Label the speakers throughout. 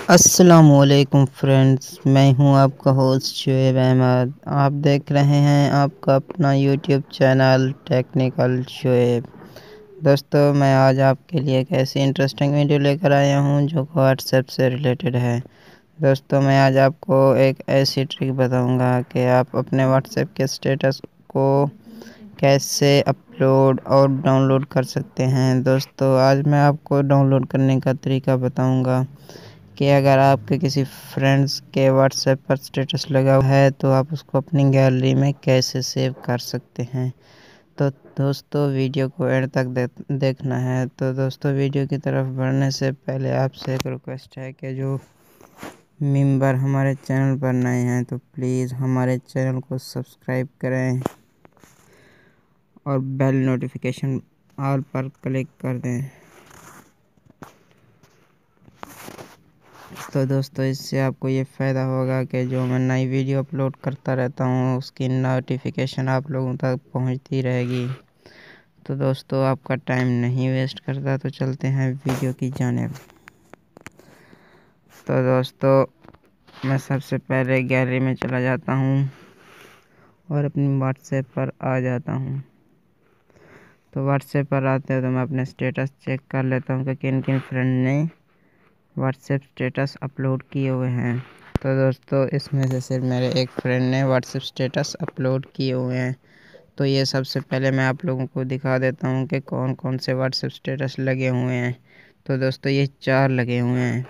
Speaker 1: अस्सलामुअलैकुम फ्रेंड्स, मैं हूं आपका होस्ट शोएब अहमद। आप देख रहे हैं आपका अपना यूट्यूब चैनल टेक्निकल शोएब। दोस्तों, मैं आज आपके लिए एक ऐसी इंटरेस्टिंग वीडियो लेकर आया हूं जो व्हाट्सएप से रिलेटेड है। दोस्तों, मैं आज आपको एक ऐसी ट्रिक बताऊंगा कि आप अपने व्हाट्सएप के स्टेटस को कैसे अपलोड और डाउनलोड कर सकते हैं। दोस्तों, आज मैं आपको डाउनलोड करने का तरीका बताऊंगा कि अगर आपके किसी फ्रेंड्स के व्हाट्सएप पर स्टेटस लगा हुआ है तो आप उसको अपनी गैलरी में कैसे सेव कर सकते हैं। तो दोस्तों, वीडियो को एंड तक देखना है। तो दोस्तों, वीडियो की तरफ बढ़ने से पहले आपसे एक रिक्वेस्ट है कि जो मेंबर हमारे चैनल पर नए हैं तो प्लीज़ हमारे चैनल को सब्सक्राइब करें और बेल नोटिफिकेशन ऑल पर क्लिक कर दें। तो दोस्तों, इससे आपको ये फ़ायदा होगा कि जो मैं नई वीडियो अपलोड करता रहता हूँ उसकी नोटिफिकेशन आप लोगों तक पहुँचती रहेगी। तो दोस्तों, आपका टाइम नहीं वेस्ट करता तो चलते हैं वीडियो की जानिब। तो दोस्तों, मैं सबसे पहले गैलरी में चला जाता हूँ और अपनी व्हाट्सएप पर आ जाता हूँ। तो व्हाट्सएप पर आते हैं तो मैं अपने स्टेटस चेक कर लेता हूँ कि किन किन फ्रेंड ने व्हाट्सएप स्टेटस अपलोड किए हुए हैं। तो दोस्तों, इसमें से सिर्फ मेरे एक फ्रेंड ने व्हाट्सएप स्टेटस अपलोड किए हुए हैं। तो ये सबसे पहले मैं आप लोगों को दिखा देता हूँ कि कौन कौन से व्हाट्सएप स्टेटस लगे हुए हैं। तो दोस्तों, ये 4 लगे हुए हैं।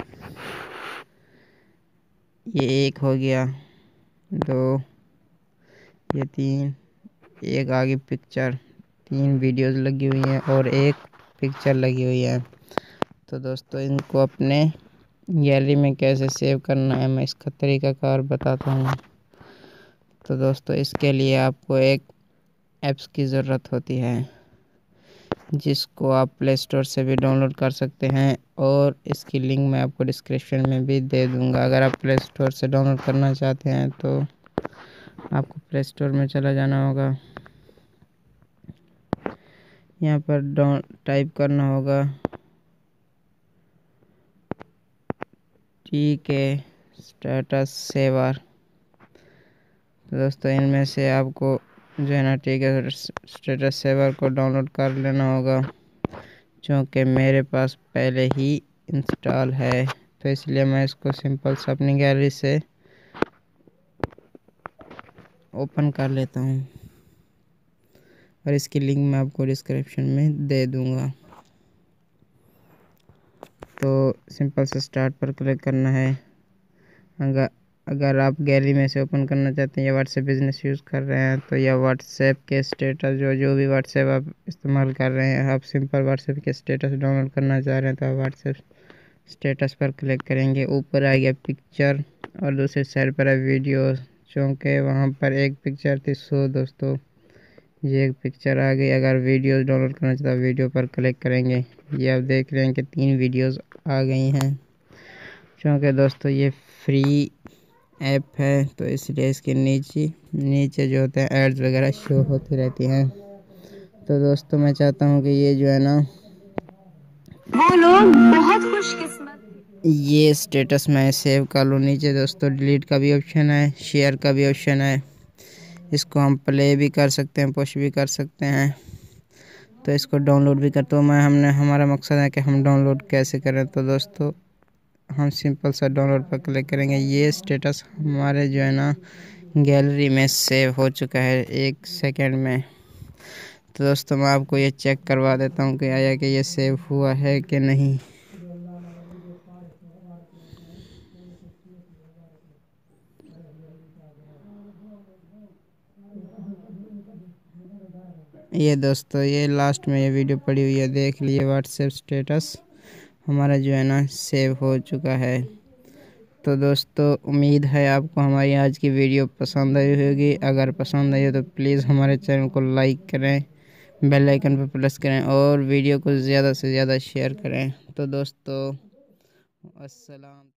Speaker 1: ये 1 हो गया, 2, ये 3, एक आगे पिक्चर, 3 वीडियोस लगी हुई हैं और एक पिक्चर लगी हुई है। तो दोस्तों, इनको अपने गैलरी में कैसे सेव करना है मैं इसका तरीकाकार बताता हूँ। तो दोस्तों, इसके लिए आपको एक ऐप्स की ज़रूरत होती है जिसको आप प्ले स्टोर से भी डाउनलोड कर सकते हैं और इसकी लिंक मैं आपको डिस्क्रिप्शन में भी दे दूँगा। अगर आप प्ले स्टोर से डाउनलोड करना चाहते हैं तो आपको प्ले स्टोर में चला जाना होगा। यहाँ पर टाइप करना होगा के स्टेटस सेवर। तो दोस्तों, इनमें से आपको जो है ना स्टेटस सेवर को डाउनलोड कर लेना होगा, क्योंकि मेरे पास पहले ही इंस्टॉल है। तो इसलिए मैं इसको सिंपल से अपनी गैलरी से ओपन कर लेता हूँ और इसकी लिंक मैं आपको डिस्क्रिप्शन में दे दूँगा। तो सिंपल से स्टार्ट पर क्लिक करना है। अगर आप गैलरी में से ओपन करना चाहते हैं या व्हाट्सएप बिज़नेस यूज़ कर रहे हैं तो या व्हाट्सएप के स्टेटस जो भी व्हाट्सएप आप इस्तेमाल कर रहे हैं, आप सिंपल व्हाट्सएप के स्टेटस डाउनलोड करना चाह रहे हैं तो आप व्हाट्सएप स्टेटस पर क्लिक करेंगे। ऊपर आ गया पिक्चर और दूसरी साइड पर है वीडियो, क्योंकि वहाँ पर एक पिक्चर थी। सो दोस्तों, ये एक पिक्चर आ गई। अगर वीडियोस डाउनलोड करना चाहते हैं वीडियो पर क्लिक करेंगे। ये आप देख रहे हैं कि 3 वीडियोस आ गई हैं, क्योंकि दोस्तों ये फ्री ऐप है तो इसलिए इसके नीचे जो होते हैं एड्स वगैरह शो होती रहती हैं। तो दोस्तों, मैं चाहता हूँ कि ये जो है ना
Speaker 2: वो लोग बहुत खुशकिस्मत
Speaker 1: ये स्टेटस मैं सेव कर लूँ। नीचे दोस्तों डिलीट का भी ऑप्शन है, शेयर का भी ऑप्शन है। इसको हम प्ले भी कर सकते हैं, पुश भी कर सकते हैं। तो इसको डाउनलोड भी कर, तो हमारा मकसद है कि हम डाउनलोड कैसे करें। तो दोस्तों, हम सिंपल सा डाउनलोड पर क्लिक करेंगे। ये स्टेटस हमारे जो है ना गैलरी में सेव हो चुका है 1 सेकंड में। तो दोस्तों, मैं आपको ये चेक करवा देता हूँ कि आया कि ये सेव हुआ है कि नहीं। ये दोस्तों, ये लास्ट में ये वीडियो पड़ी हुई है, देख लिए। व्हाट्सएप स्टेटस हमारा जो है ना सेव हो चुका है। तो दोस्तों, उम्मीद है आपको हमारी आज की वीडियो पसंद आई होगी। अगर पसंद आई हो तो प्लीज़ हमारे चैनल को लाइक करें, बेल आइकन पर प्रेस करें और वीडियो को ज़्यादा से ज़्यादा शेयर करें। तो दोस्तों, अस्सलाम।